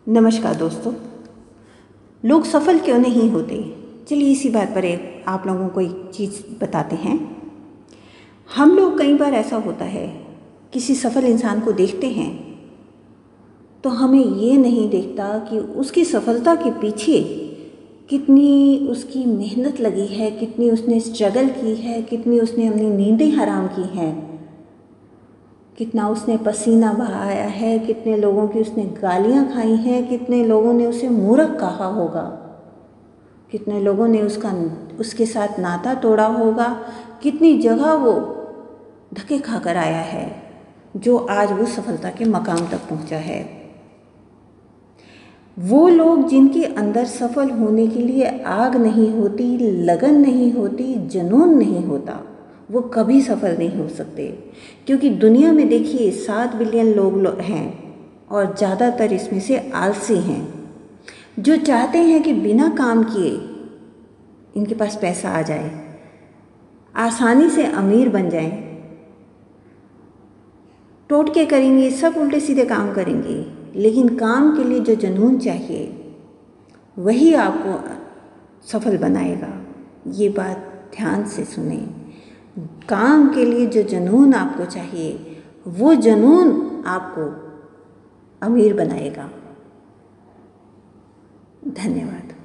नमस्कार दोस्तों। लोग सफल क्यों नहीं होते? चलिए इसी बात पर एक आप लोगों को एक चीज़ बताते हैं। हम लोग कई बार ऐसा होता है, किसी सफल इंसान को देखते हैं तो हमें ये नहीं देखता कि उसकी सफलता के पीछे कितनी उसकी मेहनत लगी है, कितनी उसने स्ट्रगल की है, कितनी उसने अपनी नींदें हराम की हैं, कितना उसने पसीना बहाया है, कितने लोगों की उसने गालियाँ खाई हैं, कितने लोगों ने उसे मूर्ख कहा होगा, कितने लोगों ने उसके साथ नाता तोड़ा होगा, कितनी जगह वो धक्के खाकर आया है जो आज वो सफलता के मकाम तक पहुंचा है। वो लोग जिनके अंदर सफल होने के लिए आग नहीं होती, लगन नहीं होती, जुनून नहीं होता, वो कभी सफल नहीं हो सकते। क्योंकि दुनिया में देखिए 7 बिलियन लोग हैं और ज़्यादातर इसमें से आलसी हैं, जो चाहते हैं कि बिना काम किए इनके पास पैसा आ जाए, आसानी से अमीर बन जाएं, टोटके करेंगे, सब उल्टे सीधे काम करेंगे, लेकिन काम के लिए जो जुनून चाहिए वही आपको सफल बनाएगा। ये बात ध्यान से सुने। काम के लिए जो जुनून आपको चाहिए वो जुनून आपको अमीर बनाएगा। धन्यवाद।